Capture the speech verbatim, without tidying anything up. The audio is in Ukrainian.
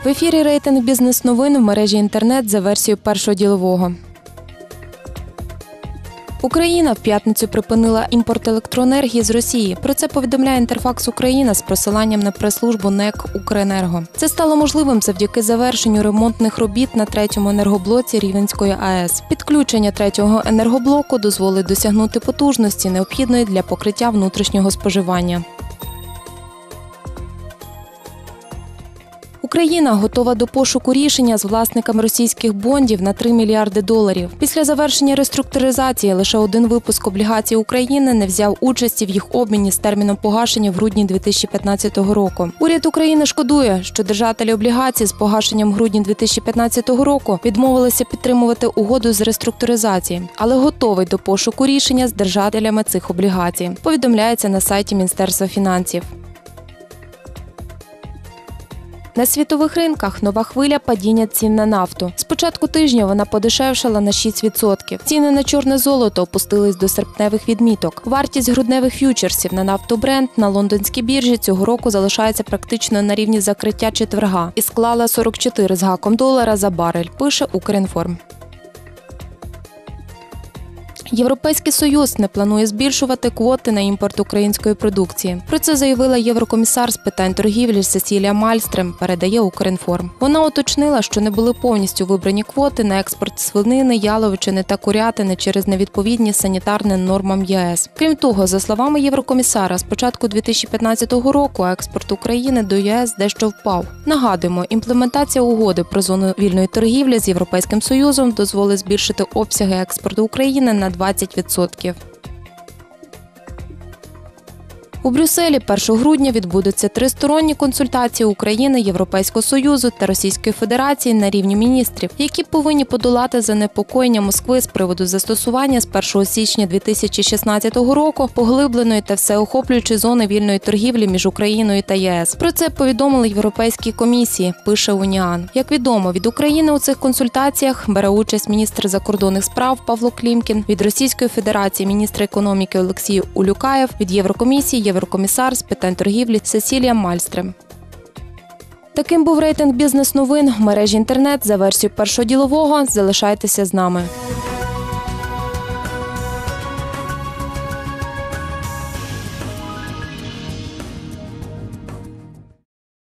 В ефірі рейтинг бізнес-новин в мережі інтернет за версією Першого ділового. Україна в п'ятницю припинила імпорт електроенергії з Росії. Про це повідомляє Інтерфакс Україна з посиланням на прес-службу НЕК «Укренерго». Це стало можливим завдяки завершенню ремонтних робіт на третьому енергоблоці Рівненської АЕС. Підключення третього енергоблоку дозволить досягнути потужності, необхідної для покриття внутрішнього споживання. Україна готова до пошуку рішення з власниками російських бондів на три мільярди доларів. Після завершення реструктуризації лише один випуск облігацій України не взяв участі в їх обміні з терміном погашення в грудні дві тисячі п'ятнадцятого року. Уряд України шкодує, що держателі облігацій з погашенням в грудні дві тисячі п'ятнадцятого року відмовилися підтримувати угоду з реструктуризації, але готовий до пошуку рішення з держателями цих облігацій, повідомляється на сайті Міністерства фінансів. На світових ринках нова хвиля падіння цін на нафту. З початку тижня вона подешевшала на шість відсотків. Ціни на чорне золото опустились до серпневих відміток. Вартість грудневих ф'ючерсів на нафту Brent на лондонській біржі цього року залишається практично на рівні закриття четверга і склала сорок чотири з гаком долара за барель, пише Укрінформ. Європейський Союз не планує збільшувати квоти на імпорт української продукції. Про це заявила єврокомісар з питань торгівлі Сесілія Мальстрем, передає Укрінформ. Вона уточнила, що не були повністю вибрані квоти на експорт свинини, яловичини та курятини через невідповідність санітарним нормам ЄС. Крім того, за словами єврокомісара, з початку дві тисячі п'ятнадцятого року експорт України до ЄС дещо впав. Нагадуємо, імплементація угоди про зону вільної торгівлі з Європейським Союзом дозволить збільшити обсяги експорту України на двадцять відсотків. У Брюсселі першого грудня відбудуться тристоронні консультації України, Європейського Союзу та Російської Федерації на рівні міністрів, які повинні подолати занепокоєння Москви з приводу застосування з першого січня дві тисячі шістнадцятого року поглибленої та всеохоплюючої зони вільної торгівлі між Україною та ЄС. Про це повідомили Європейській комісії, пише Уніан. Як відомо, від України у цих консультаціях бере участь міністр закордонних справ Павло Клімкін, від Російської Федерації міністр економіки Олексій Улюкаєв, від Єврокомісії Єврокомісар з питань торгівлі Сесілія Мальстрем. Таким був рейтинг бізнес-новин в мережі інтернет за версією Першого ділового. Залишайтеся з нами.